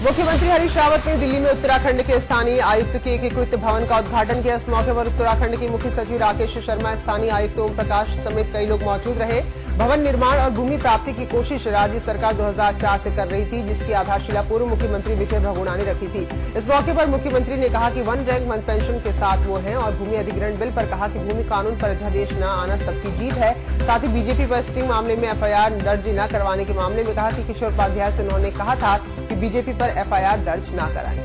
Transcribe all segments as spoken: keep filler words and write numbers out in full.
मुख्यमंत्री हरीश रावत ने दिल्ली में उत्तराखंड के स्थानीय आयुक्त के एकीकृत भवन का उद्घाटन किया। इस मौके पर उत्तराखंड के मुख्य सचिव राकेश शर्मा, स्थानीय आयुक्त ओम प्रकाश समेत कई लोग मौजूद रहे। भवन निर्माण और भूमि प्राप्ति की कोशिश राज्य सरकार दो हज़ार चार से कर रही थी, जिसकी आधारशिला पूर्व मुख्यमंत्री विजय बहुगुणा ने रखी थी। इस मौके पर मुख्यमंत्री ने कहा कि वन रैंक वन पेंशन के साथ वो हैं और भूमि अधिग्रहण बिल पर कहा कि भूमि कानून पर अध्यादेश न आना सबकी जीत है। साथ ही बीजेपी पर स्टिंग मामले में एफ आई आर दर्ज न करवाने के मामले में कहा कि किशोर उपाध्याय से उन्होंने कहा था कि बीजेपी पर एफ आई आर दर्ज न कराएं।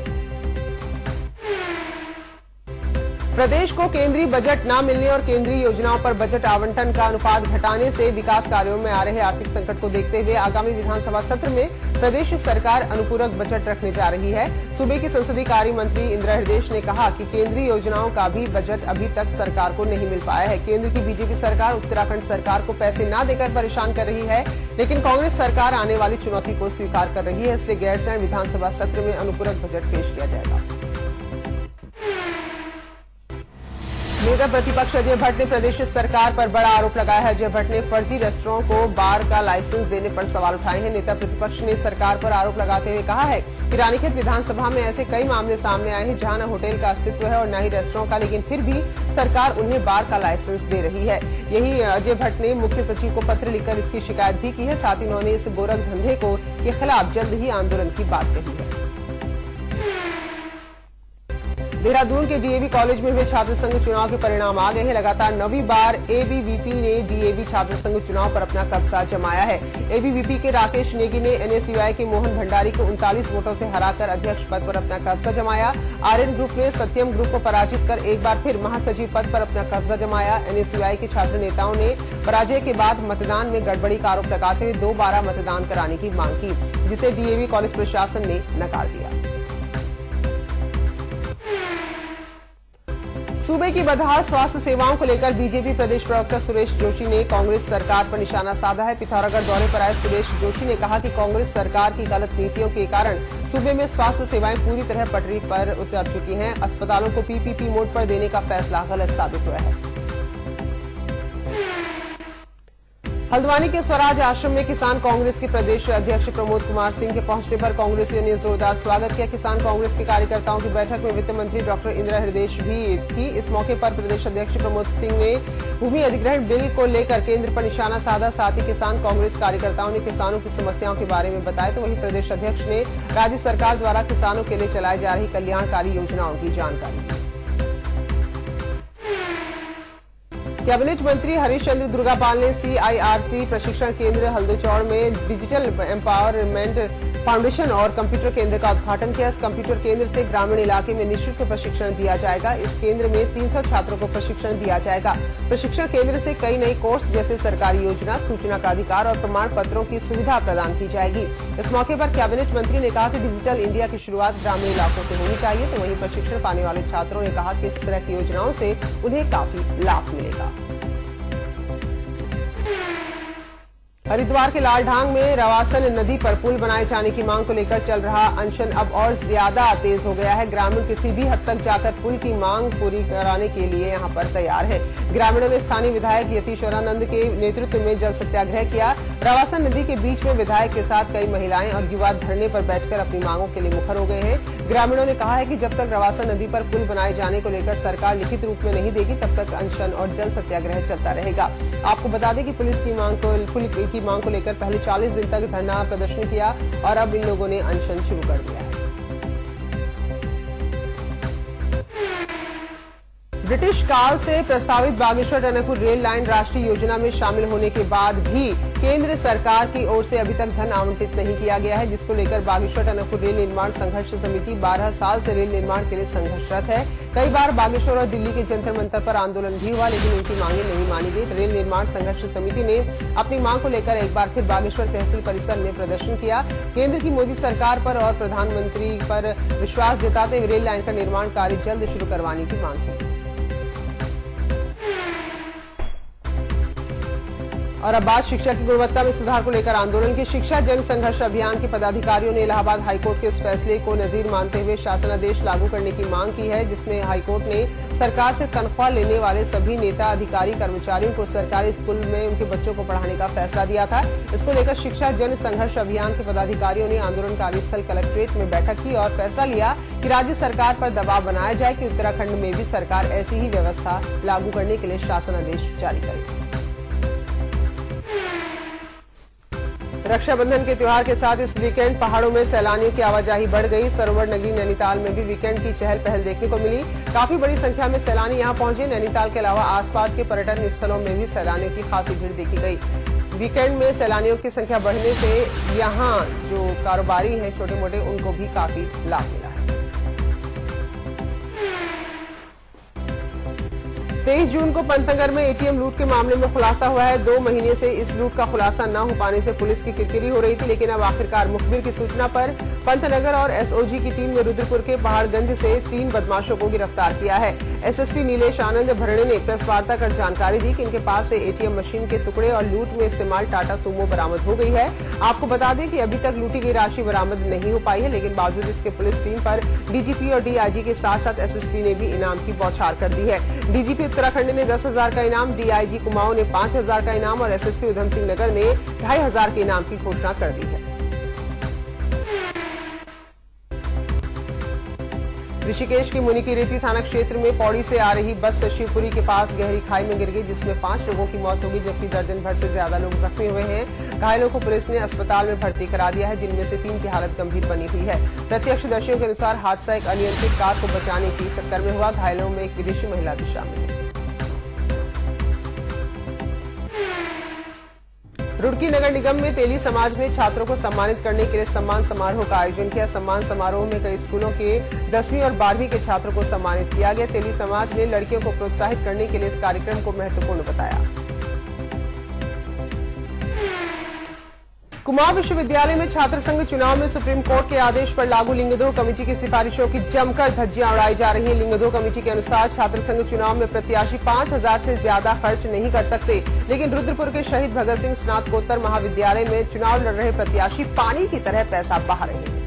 प्रदेश को केंद्रीय बजट न मिलने और केंद्रीय योजनाओं पर बजट आवंटन का अनुपात घटाने से विकास कार्यों में आ रहे आर्थिक संकट को देखते हुए आगामी विधानसभा सत्र में प्रदेश सरकार अनुपूरक बजट रखने जा रही है। सूबे के संसदीय कार्य मंत्री इंदिरा हृदयेश ने कहा कि केंद्रीय योजनाओं का भी बजट अभी तक सरकार को नहीं मिल पाया है। केंद्र की बीजेपी सरकार उत्तराखंड सरकार को पैसे न देकर परेशान कर रही है, लेकिन कांग्रेस सरकार आने वाली चुनौती को स्वीकार कर रही है। इसलिए गैरसैंण विधानसभा सत्र में अनुपूरक बजट पेश किया जाएगा। नेता प्रतिपक्ष अजय भट्ट ने प्रदेश सरकार पर बड़ा आरोप लगाया है। अजय भट्ट ने फर्जी रेस्टोरेंट को बार का लाइसेंस देने पर सवाल उठाए हैं। नेता प्रतिपक्ष ने सरकार पर आरोप लगाते हुए कहा है कि रानीखेत विधानसभा में ऐसे कई मामले सामने आए हैं जहां न होटल का अस्तित्व है और न ही रेस्टोरेंट का, लेकिन फिर भी सरकार उन्हें बार का लाइसेंस दे रही है। यही अजय भट्ट ने मुख्य सचिव को पत्र लिखकर इसकी शिकायत भी की है। साथ ही उन्होंने इस गोरख धंधे को के खिलाफ जल्द ही आंदोलन की बात कही है। देहरादून के डी ए वी कॉलेज में हुए छात्र संघ चुनाव के परिणाम आ गए हैं। लगातार नौवीं बार ए बी वी पी ने डी ए वी छात्र संघ चुनाव पर अपना कब्जा जमाया है। ए बी वी पी के राकेश नेगी ने एन एस यू आई के मोहन भंडारी को उनतालीस वोटों से हराकर अध्यक्ष पद पर अपना कब्जा जमाया। आर्यन ग्रुप ने सत्यम ग्रुप को पराजित कर एक बार फिर महासचिव पद पर अपना कब्जा जमाया। एन एस यू आई के छात्र नेताओं ने पराजय के बाद मतदान में गड़बड़ी का आरोप लगाते हुए दोबारा मतदान कराने की मांग की, जिसे डी ए वी कॉलेज प्रशासन ने नकार दिया। सूबे की बदहाल स्वास्थ्य सेवाओं को लेकर बीजेपी प्रदेश प्रवक्ता सुरेश जोशी ने कांग्रेस सरकार पर निशाना साधा है। पिथौरागढ़ दौरे पर आए सुरेश जोशी ने कहा कि कांग्रेस सरकार की गलत नीतियों के कारण सूबे में स्वास्थ्य सेवाएं पूरी तरह पटरी पर उतर चुकी हैं। अस्पतालों को पी पी पी मोड पर देने का फैसला गलत साबित हुआ है। हल्द्वानी के स्वराज आश्रम में किसान कांग्रेस के प्रदेश अध्यक्ष प्रमोद कुमार सिंह के पहुंचने पर कांग्रेसियों ने जोरदार स्वागत किया। किसान कांग्रेस के कार्यकर्ताओं की बैठक में वित्त मंत्री डॉक्टर इंदिरा हृदयेश भी थी। इस मौके पर प्रदेश अध्यक्ष प्रमोद सिंह ने भूमि अधिग्रहण बिल को लेकर केंद्र पर निशाना साधा। साथ ही किसान कांग्रेस कार्यकर्ताओं ने किसानों की समस्याओं के बारे में बताया। तो वहीं प्रदेश अध्यक्ष ने राज्य सरकार द्वारा किसानों के लिए चलाई जा रही कल्याणकारी योजनाओं की जानकारी दी। कैबिनेट मंत्री हरीश चंद्र दुर्गापाल ने सी आई आर सी प्रशिक्षण केंद्र हल्दोचौड़ में डिजिटल एम्पावरमेंट फाउंडेशन और कंप्यूटर केंद्र का उद्घाटन किया। इस कंप्यूटर केंद्र से ग्रामीण इलाके में निःशुल्क प्रशिक्षण दिया जाएगा। इस केंद्र में तीन सौ छात्रों को प्रशिक्षण दिया जाएगा। प्रशिक्षण केंद्र से कई नए कोर्स जैसे सरकारी योजना, सूचना का अधिकार और प्रमाण पत्रों की सुविधा प्रदान की जाएगी। इस मौके पर कैबिनेट मंत्री ने कहा कि डिजिटल इंडिया की शुरुआत ग्रामीण इलाकों से होनी चाहिए। तो वहीं प्रशिक्षण पाने वाले छात्रों ने कहा कि इस तरह की योजनाओं से उन्हें काफी लाभ मिलेगा। हरिद्वार के लालढांग में रवासन नदी पर पुल बनाए जाने की मांग को लेकर चल रहा अनशन अब और ज्यादा तेज हो गया है। ग्रामीण किसी भी हद तक जाकर पुल की मांग पूरी कराने के लिए यहां पर तैयार है। ग्रामीणों ने स्थानीय विधायक यतीश्वरानंद के नेतृत्व में जल सत्याग्रह किया। रवासन नदी के बीच में विधायक के साथ कई महिलाएं और युवा धरने पर बैठकर अपनी मांगों के लिए मुखर हो गए हैं। ग्रामीणों ने कहा है कि जब तक रवासन नदी पर पुल बनाए जाने को लेकर सरकार लिखित रूप में नहीं देगी, तब तक अनशन और जल सत्याग्रह चलता रहेगा। आपको बता दें कि पुलिस की मांग को पुल की मांग को लेकर पहले चालीस दिन तक धरना प्रदर्शन किया और अब इन लोगों ने अनशन शुरू कर दिया है। ब्रिटिश काल से प्रस्तावित बागेश्वर टनकपुर रेल लाइन राष्ट्रीय योजना में शामिल होने के बाद भी केंद्र सरकार की ओर से अभी तक धन आवंटित नहीं किया गया है, जिसको लेकर बागेश्वर टनकपुर रेल निर्माण संघर्ष समिति बारह साल से रेल निर्माण के लिए संघर्षरत है। कई बार बागेश्वर और दिल्ली के जंतर मंतर पर आंदोलन भी हुआ, लेकिन उनकी मांगे नहीं मानी गई। रेल निर्माण संघर्ष समिति ने अपनी मांग को लेकर एक बार फिर बागेश्वर तहसील परिसर में प्रदर्शन किया। केंद्र की मोदी सरकार पर और प्रधानमंत्री पर विश्वास जताते हुए रेल लाइन का निर्माण कार्य जल्द शुरू करवाने की मांग की। और अब बात शिक्षा की गुणवत्ता में सुधार को लेकर आंदोलन की। शिक्षा जन संघर्ष अभियान के पदाधिकारियों ने इलाहाबाद हाईकोर्ट के इस फैसले को नजीर मानते हुए शासनादेश लागू करने की मांग की है, जिसमें हाईकोर्ट ने सरकार से तनख्वाह लेने वाले सभी नेता, अधिकारी, कर्मचारियों को सरकारी स्कूल में उनके बच्चों को पढ़ाने का फैसला दिया था। इसको लेकर शिक्षा जन संघर्ष अभियान के पदाधिकारियों ने आंदोलनकारी स्थल कलेक्ट्रेट में बैठक की और फैसला लिया कि राज्य सरकार पर दबाव बनाया जाए कि उत्तराखंड में भी सरकार ऐसी ही व्यवस्था लागू करने के लिए शासनादेश जारी करे। रक्षाबंधन के त्योहार के साथ इस वीकेंड पहाड़ों में सैलानियों की आवाजाही बढ़ गई। सरोवर नगरी नैनीताल में भी वीकेंड की चहल पहल देखने को मिली। काफी बड़ी संख्या में सैलानी यहां पहुंचे। नैनीताल के अलावा आसपास के पर्यटन स्थलों में भी सैलानियों की खासी भीड़ देखी गई। वीकेंड में सैलानियों की संख्या बढ़ने से यहां जो कारोबारी हैं छोटे मोटे, उनको भी काफी लाभ मिला है। तेईस जून को पंतनगर में एटीएम लूट के मामले में खुलासा हुआ है। दो महीने से इस लूट का खुलासा न हो पाने से पुलिस की किरकिरी हो रही थी, लेकिन अब आखिरकार मुखबिर की सूचना पर पंतनगर और एसओजी की टीम ने रुद्रपुर के पहाड़गंज से तीन बदमाशों को गिरफ्तार किया है। एसएसपी नीलेश आनंद भरणे ने प्रेस वार्ता कर जानकारी दी कि इनके पास से एटीएम मशीन के टुकड़े और लूट में इस्तेमाल टाटा सूमो बरामद हो गई है। आपको बता दें कि अभी तक लूटी गई राशि बरामद नहीं हो पाई है, लेकिन बावजूद इसके पुलिस टीम पर डीजीपी और डीआईजी के साथ साथ एसएसपी ने भी इनाम की बौछार कर दी है। डीजीपी उत्तराखंड ने दस हजार का इनाम, डीआईजी कुमाऊं ने पांच हजार का इनाम और एसएसपी उधम सिंह नगर ने ढाई हजार के इनाम की घोषणा कर दी है। ऋषिकेश की मुनिकीरेती थाना क्षेत्र में पौड़ी से आ रही बस शिवपुरी के पास गहरी खाई में गिर गई, जिसमें पांच लोगों की मौत हो गई, जबकि दर्जन भर से ज्यादा लोग जख्मी हुए हैं। घायलों को पुलिस ने अस्पताल में भर्ती करा दिया है, जिनमें से तीन की हालत गंभीर बनी हुई है। प्रत्यक्षदर्शियों के अनुसार हादसा एक अनियंत्रित कार को बचाने की चक्कर में हुआ। घायलों में एक विदेशी महिला भी शामिल है। रुड़की नगर निगम में तेली समाज ने छात्रों को सम्मानित करने के लिए सम्मान समारोह का आयोजन किया। सम्मान समारोह में कई स्कूलों के दसवीं और बारहवीं के छात्रों को सम्मानित किया गया। तेली समाज ने लड़कियों को प्रोत्साहित करने के लिए इस कार्यक्रम को महत्वपूर्ण बताया। कुमाऊं विश्वविद्यालय में छात्र संघ चुनाव में सुप्रीम कोर्ट के आदेश पर लागू लिंगदो कमेटी की सिफारिशों की जमकर धज्जियां उड़ाई जा रही हैं। लिंगदो कमेटी के अनुसार छात्र संघ चुनाव में प्रत्याशी पांच हजार से ज्यादा खर्च नहीं कर सकते, लेकिन रुद्रपुर के शहीद भगत सिंह स्नातकोत्तर महाविद्यालय में चुनाव लड़ रहे प्रत्याशी पानी की तरह पैसा बहा रहे हैं।